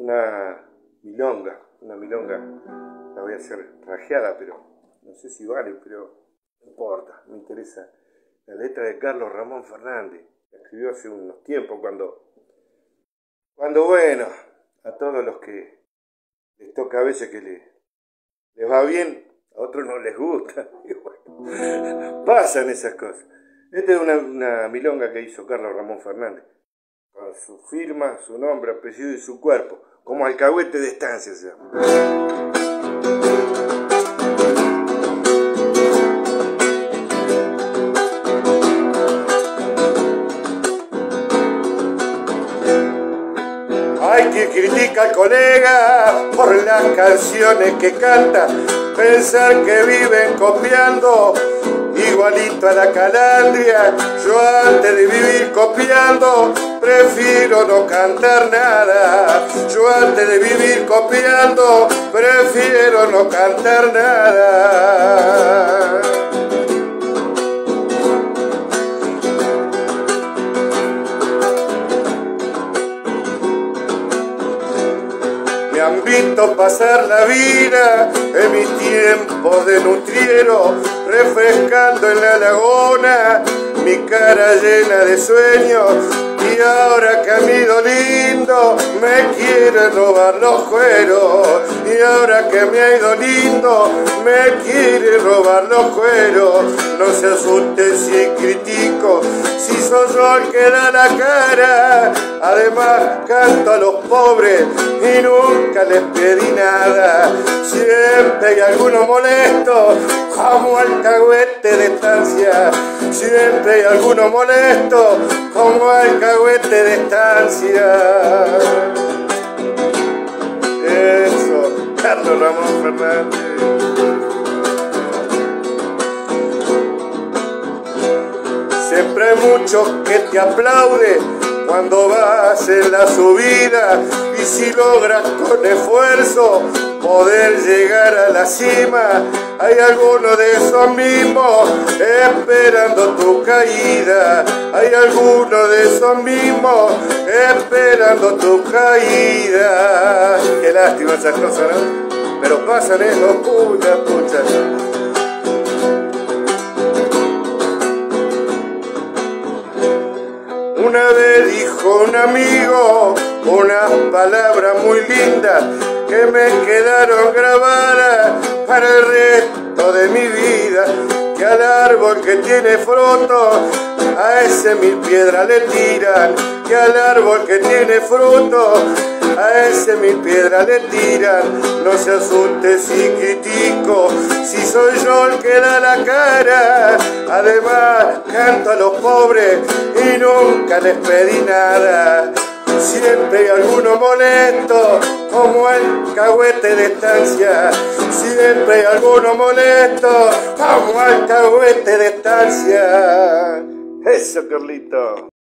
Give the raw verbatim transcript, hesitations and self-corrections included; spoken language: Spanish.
una milonga, una milonga, la voy a hacer rajeada, pero no sé si vale, pero no importa, me interesa. La letra de Carlos Ramón Fernández, la escribió hace unos tiempos, cuando, cuando bueno, a todos los que les toca a veces que les, les va bien, a otros no les gusta, y bueno, pasan esas cosas. Esta es una, una milonga que hizo Carlos Ramón Fernández, con su firma, su nombre, apellido y su cuerpo, como alcahuete de estancia se llama. Hay quien critica al colega por las canciones que canta, pensar que viven copiando igualito a la calandria. Yo antes de vivir copiando prefiero no cantar nada. Yo antes de vivir copiando prefiero no cantar nada. Me han visto pasar la vida en mi tiempo de nutriero, refrescando en la laguna mi cara llena de sueños. Y ahora que a mí do lindo me quieren robar los cueros. Y ahora que me ha ido lindo me quieren robar los cueros. No se asusten si critico, si soy yo el que da la cara. Además canto a los pobres y nunca les pedí nada. Siempre hay alguno molesto como alcahuete de estancia. Siempre hay alguno molesto como alcahuete de estancia. Eso, Carlos Ramón Fernández. Siempre hay muchos que te aplauden cuando vas en la subida, y si logras con esfuerzo poder llegar a la cima, hay algunos de esos mismos esperando tu caída. Hay algunos de esos mismos esperando tu caída. Qué lástima esas cosas, ¿no? Pero pasan, ¿eh? No, pucha, pucha. Una vez dijo un amigo unas palabras muy lindas que me quedaron grabadas para el resto de mi vida. Que al árbol que tiene fruto, a ese mil piedras le tiran. Que al árbol que tiene fruto, a ese mil piedras le tiran. No se asuste si critico, si soy yo el que da la cara. Además canto a los pobres y nunca les pedí nada. Siempre hay alguno molesto como el alcahuete de estancia. Siempre hay alguno molesto como el alcahuete de estancia. Eso, Carlito.